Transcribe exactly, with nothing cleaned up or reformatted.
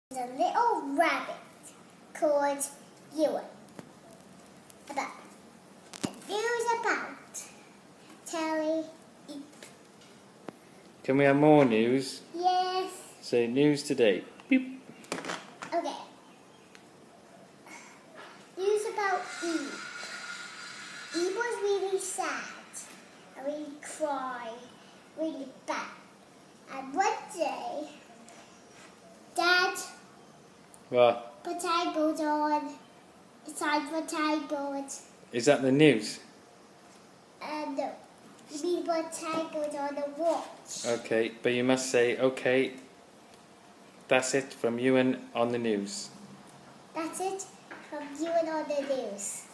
A little rabbit called Ewan. About news about Telly. Can we have more news? Yes. Say news today. Beep. Okay. News about Eve. Eve was really sad and really cried, really bad. And one day, Dad What? potatoes on side potatoes. Is that the news? And no, you need potatoes on the watch. Okay, but you must say, okay, that's it from you and on the news. That's it from you and on the news.